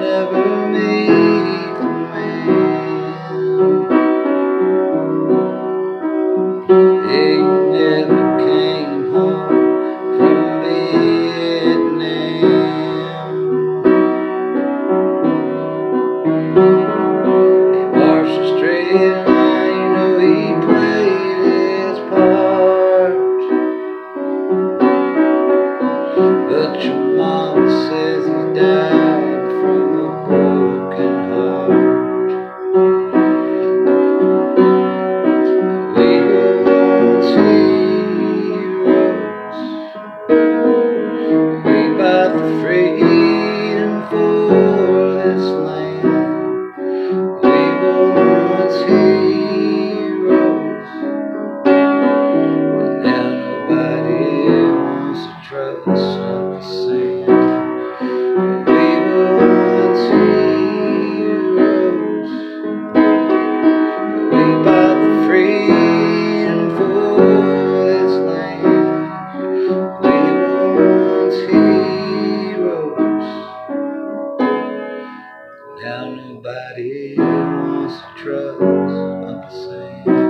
never meet the man. He never came home from Vietnam. He marched a straight line, you know he played his part. But your mama says he died from a broken heart. We were once heroes. We bought the freedom for this land. We were once heroes, but now nobody wants to trust Uncle Sam. We were once heroes. We bought the freedom for this land. We were once heroes. Now nobody wants to trust Uncle Sam.